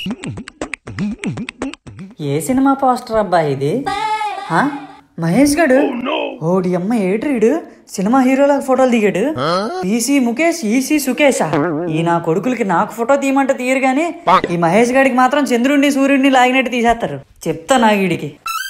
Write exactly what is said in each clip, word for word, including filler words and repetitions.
ఏ cinema poster అబ్బా ఇది? మహేష్ గడు ఓడి అమ్మ ఏట్రీడు సినిమా హీరోలకు ఫోటోలు దిగాడు. పీసీ ముఖేష్ ఈసీ సుకేషా? ఈ నా కొడుకులకి నాకు ఫోటో తీయమంటే తీయరు గాని ఈ మహేష్ గడికి మాత్రం చంద్రుడిని సూర్యుడిని లాగినట్టు తీసేస్తారు. చెప్తా నా వీడికి.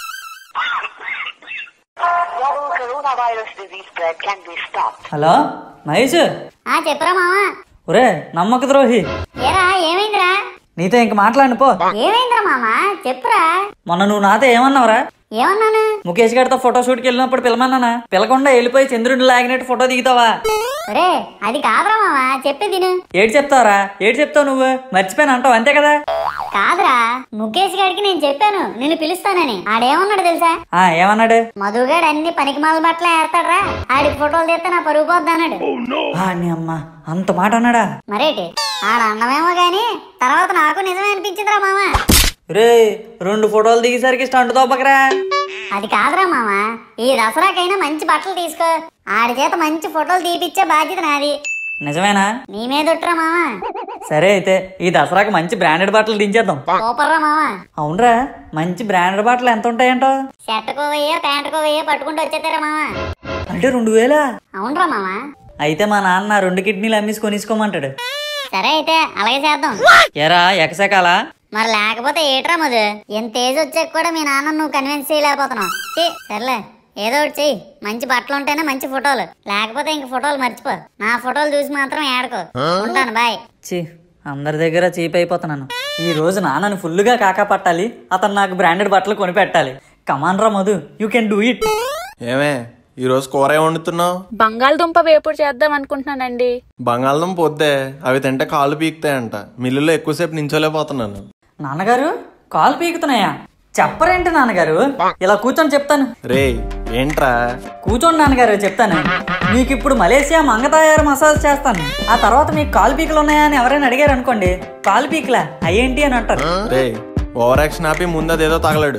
హలో మహేష్. చెప్పరా మామా. ఒరే నమ్మక ద్రోహి, ఏమైందిరా? నీతో ఇంక మాట్లాడి పో. ఏమైందిరా మామా చెప్పురా. మొన్న నువ్వు నాతో ఏమన్నావురా? ఏమన్నాను? ముఖేష్ గారితో ఫోటో షూట్ కి వెళ్ళినప్పుడు పిలమన్నానా? పిలకుండా వెళ్ళిపోయి చంద్రుడిని లాగినట్టు ఫోటో దిగుతావా? ఒరే అది కాదురా మామా, చెప్పి తిను. ఏడు చెప్తావరా? ఏడు చెప్తావు నువ్వు? మర్చిపోయాను అంటావు అంతే కదా? కాదురా, ముఖేష్ గారికి నేను చెప్పాను నిన్ను పిలుస్తానని. ఆడేమన్నాడు తెలుసా? ఆ ఏమన్నాడు? మధుగాడు అన్ని పనికి మాల బట్టలు వేస్తాడరా, ఆడికి ఫోటోలు తీస్తే నా పరుగు పోద్ది అన్నాడు. అమ్మా అంత మాట అన్నాడా? మరేటి ఆడ అన్నమేమో గాని తర్వాత నాకు నిజమే అనిపించిందిరా మామా. రే రెండు ఫోటోలు దిగేసరికి స్టంట్ తోపకరా. అది కాదురా మామా, ఈ దసరాకైనా మంచి బట్టలు తీసుకో, ఆడి చేత మంచి ఫోటోలు తీపిచ్చే బాధ్యత నాది. నిజమేనా? నీ మీద ఒట్టురా మామా. సరే అయితే ఈ దసరాకి మంచి బ్రాండెడ్ బట్టలు దించేద్దాం. సూపర్ రా మామా. అవునరా, మంచి బ్రాండెడ్ బట్టలు ఎంత ఉంటాయంటో? షర్ట్కో వెయ్యో ప్యాంటుకో వెయ్యో పట్టుకుంటూ వచ్చేస్తారా మామా. అంటే రెండు వేలా? అవునరా మామా. అయితే మా నాన్న రెండు కిడ్నీలు అమ్మేసి కొనిసుకోమంటాడు. సరే అయితే అలాగే చేద్దాం. ఎరా ఎకసెకాలా? మరి లేకపోతే ఏట్రా మధు, ఎంత ఏజ్ వచ్చాక కూడా మీ నాన్న నువ్వు కన్విన్స్ చేయలేకపోతున్నావు. సర్లే ఏదో ఒకటి చెయ్యి, మంచి బట్టలు ఉంటేనే మంచి ఫోటోలు, లేకపోతే ఇంక ఫోటోలు మర్చిపో. నా ఫోటోలు చూసి మాత్రం ఏడకో. ఉంటాను, బాయ్. చి అందరి దగ్గర చీప్ అయిపోతున్నాను. ఈ రోజు నాన్నని ఫుల్ గా కాకా పట్టాలి, అతను నాకు బ్రాండెడ్ బట్టలు కొని పెట్టాలి. కమాన్ రా Madhu, you can do it. ఏమే ఈ రోజు కూర ఏం వండుతున్నావు? బంగాళదుంప వేపుడు చేద్దాం అనుకుంటున్నానండి. బంగాళదుంప వద్దే, అవి తింటే కాళ్ళు పీకుతాయంట. మిల్లులో ఎక్కువసేపు నించోలేకపోతున్నాను. నాన్నగారు కాలు పీకుతున్నాయా? చెప్పరేంటి నాన్నగారు? ఇలా కూర్చొని చెప్తాను. రే ఏంట్రా? కూర్చోండి నాన్నగారు చెప్తాను. మీకు ఇప్పుడు మలేసియా మంగతాయారు మసాజ్ చేస్తాను. ఆ తర్వాత మీకు కాలు పీకలు ఉన్నాయా అని ఎవరైనా అడిగారు అనుకోండి, కాలు పీకలా అయ్యేంటి అని అంటారు. రే ఓవర్ యాక్షన్ ఆపి ముందు అదేదో తగలడు.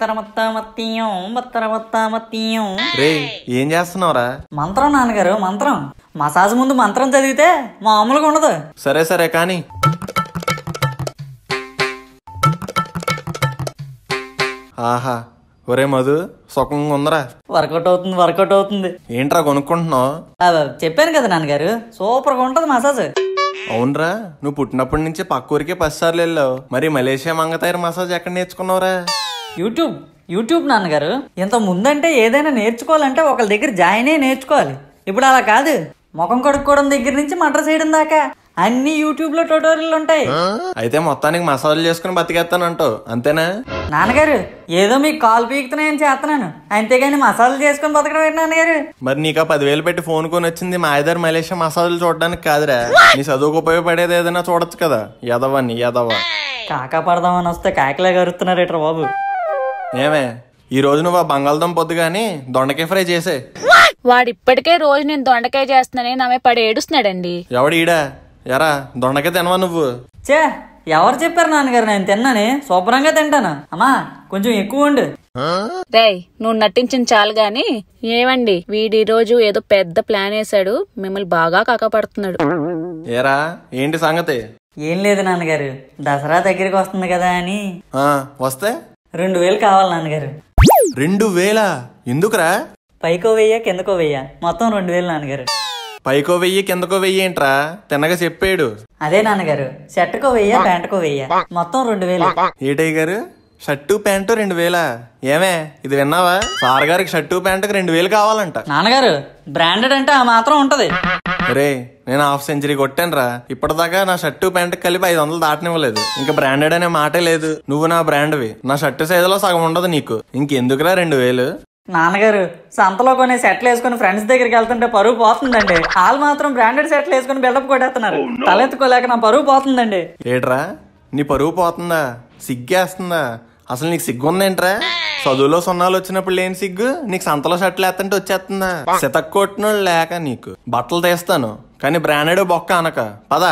రే ఏం చేస్తున్నావురా? మంత్రం నాన్నగారు మంత్రం. మసాజ్ ముందు మంత్రం చదివితే మామూలుగా ఉండదు. సరే సరే కానీ. ఆహా ఒరే మధు సుఖంగా ఉందరా? వర్కౌట్ అవుతుంది వర్కౌట్ అవుతుంది. ఏంట్రా కొనుక్కుంటున్నావు? చెప్పాను కదా నాన్నగారు, సూపర్ గా ఉంటది మసాజ్. అవునరా, నువ్వు పుట్టినప్పటి నుంచి పక్క ఊరికే పది సార్లు వెళ్ళావు. మరి మలేషియా మంగతాయారు మసాజ్ ఎక్కడ నేర్చుకున్నావురా? యూట్యూబ్ యూట్యూబ్ నాన్నగారు. ఇంత ముందంటే ఏదైనా నేర్చుకోవాలంటే ఒకళ్ళ దగ్గర జాయిన్ అయ్యి నేర్చుకోవాలి. ఇప్పుడు అలా కాదు, ముఖం కడుక్కోవడం దగ్గర నుంచి మంట చేయడం దాకా అన్ని యూట్యూబ్ లో ట్యూటోరియల్ ఉంటాయి. అయితే మొత్తానికి మసాజ్ చేసుకుని బతికేస్తానంటావు అంతేనా? నాన్నగారు ఏదో మీకు కాల్ పీకుతున్నాయని చేస్తున్నాను, అంతేగాని మసాజ్ చేసుకుని బతకడం ఏంటి నాన్నగారు? మరి నీకు పదివేలు పెట్టి ఫోన్ కొని వచ్చింది మా ఇద్దరు మలేషియా మసాజులు చూడడానికి కాదురా, నీ చదువుకు ఉపయోగపడేది ఏదైనా చూడొచ్చు కదా. యదవని యదవ. కాకా పడదామని వస్తే కాకిలా గరుతున్నారేట్రా బాబు. ఏమే ఈ రోజు నువ్వు ఆ బంగాళదుంప పొద్దు గాని దొండకాయ ఫ్రై చేసే. వాడు ఇప్పటికే రోజు నేను దొండకాయ చేస్తున్నానే నామే పడి ఏడుస్తున్నాడండి. ఎవడీడా? ఎరా దొండకాయ తినవా నువ్వు? చే ఎవరు చెప్పారు నాన్నగారు నేను తిన్నాని? శుభ్రంగా తింటాను. అమ్మా కొంచెం ఎక్కువ ఉండు. రేయ్ నువ్వు నటించిన చాలు గాని. ఏమండి వీడి రోజు ఏదో పెద్ద ప్లాన్ వేసాడు, మిమ్మల్ని బాగా కాకపడుతున్నాడు. ఏరా ఏంటి సంగతి? ఏం లేదు నాన్నగారు, దసరా దగ్గరికి వస్తుంది కదా అని. వస్తే రెండు వేలు కావాలి నాన్నగారు. రెండు వేల ఎందుకురా? పైకో వెయ్య కిందకో వెయ్య మొత్తం రెండు వేలు నాన్నగారు. పైకో వెయ్యి కిందకో వెయ్యి ఏంట్రా? తిన్నగా చెప్పాడు. అదే నాన్నగారు, షర్టుకో వెయ్య ప్యాంటుకో వెయ్య మొత్తం రెండు వేలు. ఏటయ్య గారు షర్టు ప్యాంటు రెండు వేలా? ఏమే ఇది విన్నావా? సార్ గారికి షర్టు ప్యాంటుకి రెండు వేలు కావాలంట. నాన్నగారు బ్రాండెడ్ అంటే ఆ మాత్రం ఉంటది. రే నేను హాఫ్ సెంచరీ కొట్టాను రా, ఇప్పటిదాకా నా షర్టు ప్యాంటు కలిపి ఐదు వందలు దాటనివ్వలేదు. ఇంకా బ్రాండెడ్ అనే మాటే లేదు. నువ్వు నా బ్రాండ్వి, నా షర్టు సైజులో సగం ఉండదు నీకు, ఇంకెందుకురా రెండు వేలు? నాన్నగారు సంతలో కొనే సెట్లు వేసుకుని ఫ్రెండ్స్ దగ్గరికి వెళ్తుంటే పరువు పోతుందండి. వాళ్ళు మాత్రం బ్రాండెడ్ సెట్లు వేసుకుని బిల్డప్ కొట్టేస్తున్నారు. తలెత్తుకోలేక నా పరువు పోతుందండి. ఏట్రా నీ పరువు పోతుందా? సిగ్గేస్తుందా? అసలు నీకు సిగ్గు ఉందేంట్రా? చదువులో సున్నాలు వచ్చినప్పుడు లేని సిగ్గు నీకు సంతలో షర్ట్లు వేస్తుంటే వచ్చేస్తుందా? సితక్కొట్టినోళ్ళు లేక నీకు బట్టలు తీస్తాను కానీ బ్రాండెడ్ బొక్క అనక. పదా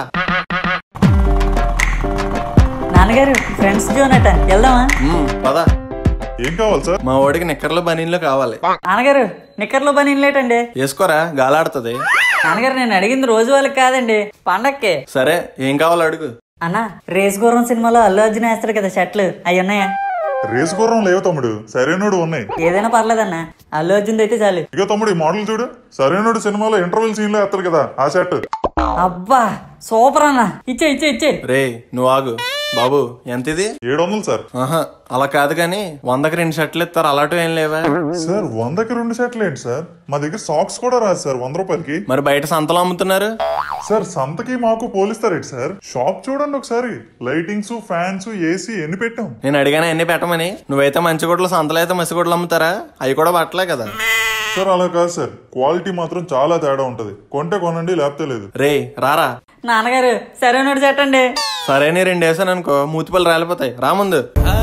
నాన్నగారు ఫ్రెండ్స్ జోనట వెళ్దామా? పదా. ఏం కావాలి సార్? మా వాడికి నిక్కర్లు బనీన్లు కావాలి. నాన్నగారు నిక్కర్లు బనీన్ లేటండి. వేసుకోరా గాలాడుతుంది. నాన్నగారు నేను అడిగింది రోజు వాళ్ళకి కాదండి, పండక్కి. సరే ఏం కావాలో అడుగు. అన్న రేస్ గుర్రం సినిమాలో అల్లు అర్జున్ వేస్తాడు కదా షర్ట్లు అవి ఉన్నాయా? రేసు గుర్రం లేవు తమ్ముడు, సరైనోడు ఉన్నాయి. ఏదైనా పర్లేదన్న, అల్లు అర్జున్ అయితే చాలు. ఇక తమ్ముడు ఈ మోడల్ చూడు, సరైనోడు సినిమాలో ఇంటర్వెల్ సీన్ లో వేస్తాడు కదా ఆ షర్ట్. అబ్బా సూపర్ అన్న, ఇచ్చే ఇచ్చే ఇచ్చే. రే నువ్వు ఆగు బాబు, ఎంత ఇది? ఏడు వందలు సార్. ఆహా అలా కాదు కానీ వందకి రెండు షర్ట్లు ఇస్తారు, అలాంటివి ఏం లేవా? సార్ వందకి రెండు షర్ట్లు ఏంటి సార్, మా దగ్గర సాక్స్ కూడా రాదు సార్ వంద రూపాయలకి. మరి బయట సంతలో అమ్ముతున్నారు. సార్ సంతకి మాకు పోలిస్తారేంటి సార్? షాప్ చూడండి ఒకసారి, లైటింగ్స్ ఫ్యాన్స్ ఏసీ ఎన్ని పెట్టాం. నేను అడిగాను ఎన్ని పెట్టమని. నువ్వైతే మంచి గుడ్లు, సంతలో అయితే మసి గుడ్లు అమ్ముతారా? అవి కూడా పట్టలే కదా సార్. అలా కాదు సార్, క్వాలిటీ మాత్రం చాలా తేడా ఉంటది, కొంటే కొనండి లేకపోతే లేదు. రే రారా. నాన్నగారు సరైనోడు చెట్టండి. సరే నీ రెండు వేసాను అనుకో మూతిపళ్ళు రాలిపోతాయి, రా ముందు.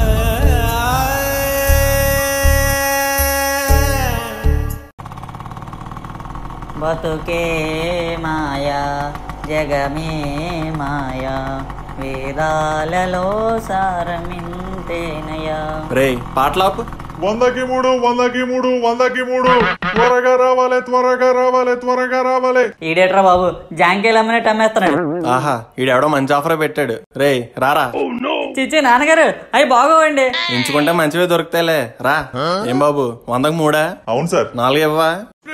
బతుకే మాయా జగమే మాయా వేదాలలో సారమింతేనయా. రే పాటలాపు. వందకి మూడు వందకి మూడు వందకి మూడు త్వరగా రావాలి త్వరగా రావాలి త్వరగా రావాలి. ఈడేట్రా బాబు, జాంకేలు అమ్మినట్టు అమ్మేస్తున్నాడు. ఆహా ఈడెవడో మంచి ఆఫర్ పెట్టాడు. రే రారా. చిచ్చి నాన్నగారు అవి బాగోవండి. ఎంచుకుంటే మంచివే దొరుకుతాయిలే, రా. ఏం బాబు వందకు మూడా? అవును సార్. నాలుగు ఇవ్వా?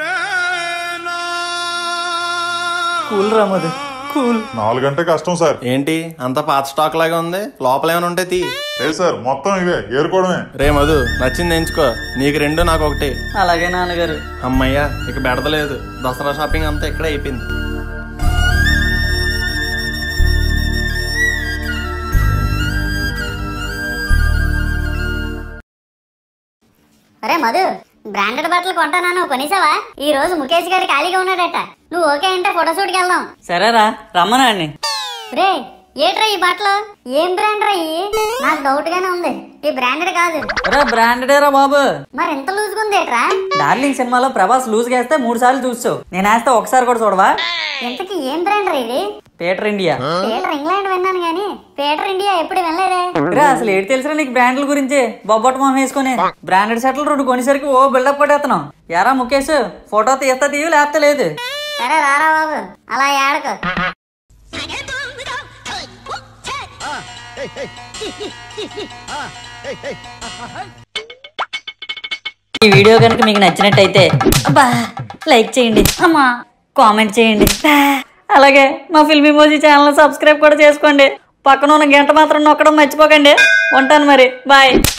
Cool రామదు cool. నాలుగంటే కష్టం సార్. ఏంటి అంత పాత స్టాక్ లాగా ఉంది, లోపల ఏమైనా ఉంటే తీ. ఏ సార్ మొత్తం ఇవే ఏరుకోవడమే. రే మధు నచ్చింది ఎంచుకో, నీకు రెండు నాకు ఒకటి. అలాగే నాన్నగారు. అమ్మయ్యా ఇక బెడదలేదు, దసరా షాపింగ్ అంతా ఇక్కడే అయిపోయింది. అరే మధు, బ్రాండెడ్ బట్టలు కొంటానా, నువ్వు కొనేసావా? ఈ రోజు ముఖేష్ గారి ఖాళీగా ఉన్నాడట, నువ్వు ఓకే అంటే ఫోటోషూట్కి వెళ్దాం. సరేరా రమ్మనండి. రే ఏట్రా ఈ బట్టలు, ఏం బ్రాండ్ రా ఇవి? నాకు డౌట్ గానే ఉంది, ఈ బ్రాండెడ్ కాదు. రా బ్రాండెడేరా బాబు. మరి ఎంత లూజ్ గా ఉంది ఏట్రా? డార్లింగ్ సినిమాలో ప్రభాస్ లూజ్ గా వేస్తే మూడు సార్లు చూస్తావు, నేను వేస్తే ఒకసారి కూడా చూడవా? ఇంతకీ ఏం బ్రాండ్ రా ఇది? Peter India. పీటర్ ఇంగ్లాండ్ విన్నాను గానీ పీటర్ ఇండియా ఎప్పుడు వినలేదే. రా అసలు ఏంటి తెలుసురా నీకు బ్రాండ్ల గురించి? బొబ్బట్ మొహం వేసుకుని బ్రాండెడ్ షర్ట్లు రెండు కొనేసరికి ఓ బిల్డప్ పడేస్తున్నాం. యారా ముఖేష్, ఫోటో తీస్తా తీయు లేకపోతే లేదు. సరే రారా బాబు, అలా ఏడకు. ఈ వీడియో కనుక మీకు నచ్చినట్టయితే అబ్బా లైక్ చేయండి, అమ్మా కామెంట్ చేయండి, అలాగే మా ఫిల్మీ మోజీ ఛానల్ సబ్స్క్రైబ్ కూడా చేసుకోండి. పక్కన ఉన్న గంట మాత్రం నొక్కడం మర్చిపోకండి. ఉంటాను మరి, బాయ్.